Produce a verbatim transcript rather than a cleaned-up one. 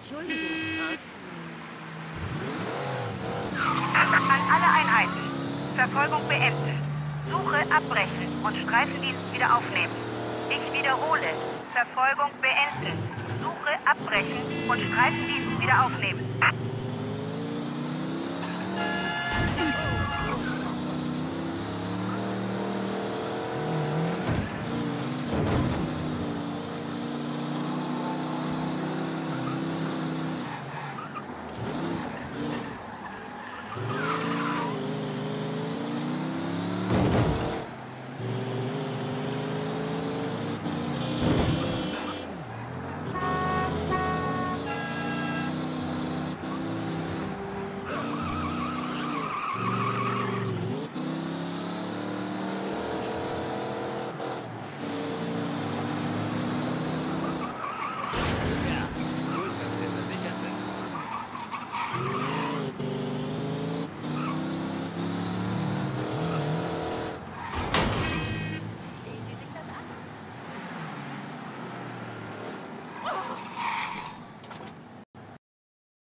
Entschuldigung. An alle Einheiten. Verfolgung beendet. Suche abbrechen und Streifendienst wieder aufnehmen. Ich wiederhole. Verfolgung beenden. Suche abbrechen und Streifendienst wieder aufnehmen.